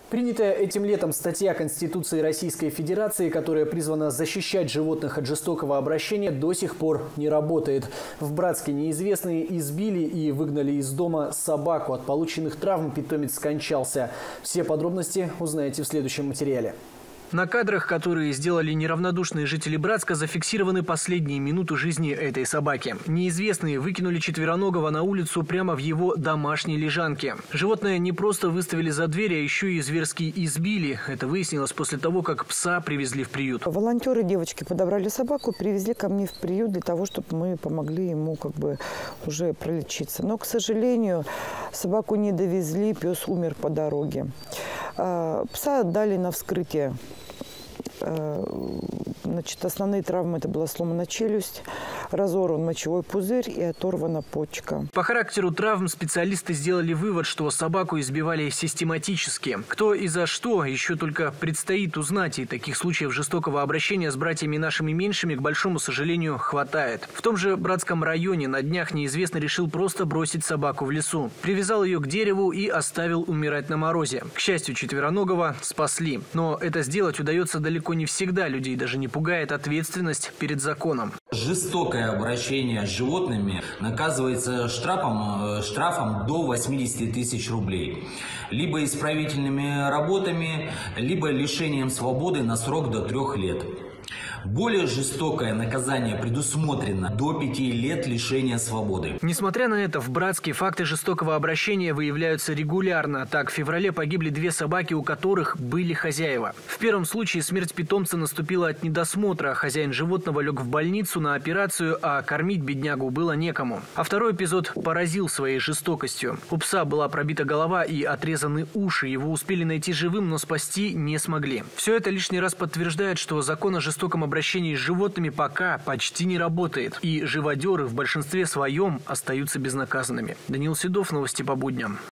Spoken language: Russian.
Принятая этим летом статья Конституции Российской Федерации, которая призвана защищать животных от жестокого обращения, до сих пор не работает. В Братске неизвестные избили и выгнали из дома собаку. От полученных травм питомец скончался. Все подробности узнаете в следующем материале. На кадрах, которые сделали неравнодушные жители Братска, зафиксированы последние минуты жизни этой собаки. Неизвестные выкинули четвероногого на улицу прямо в его домашней лежанке. Животное не просто выставили за дверь, а еще и зверски избили. Это выяснилось после того, как пса привезли в приют. Волонтеры, девочки, подобрали собаку, привезли ко мне в приют для того, чтобы мы помогли ему уже пролечиться. Но, к сожалению, собаку не довезли, пес умер по дороге. Пса отдали на вскрытие. Основные травмы – это была сломана челюсть, разорван мочевой пузырь и оторвана почка. По характеру травм специалисты сделали вывод, что собаку избивали систематически. Кто и за что, еще только предстоит узнать. И таких случаев жестокого обращения с братьями нашими меньшими, к большому сожалению, хватает. В том же Братском районе на днях неизвестный решил просто бросить собаку в лесу. Привязал ее к дереву и оставил умирать на морозе. К счастью, четвероногого спасли. Но это сделать удается далеко не всегда. Людей даже не пугает ответственность перед законом. Жестокое обращение с животными наказывается штрафом до 80 тысяч рублей. Либо исправительными работами, либо лишением свободы на срок до 3 лет. Более жестокое наказание предусмотрено до 5 лет лишения свободы. Несмотря на это, в Братске факты жестокого обращения выявляются регулярно. Так, в феврале погибли 2 собаки, у которых были хозяева. В первом случае смерть питомца наступила от недосмотра. Хозяин животного лег в больницу на операцию, а кормить беднягу было некому. А второй эпизод поразил своей жестокостью. У пса была пробита голова и отрезаны уши. Его успели найти живым, но спасти не смогли. Все это лишний раз подтверждает, что закон о жестоком обращении с животными пока почти не работает. И живодеры в большинстве своем остаются безнаказанными. Даниил Седов, новости по будням.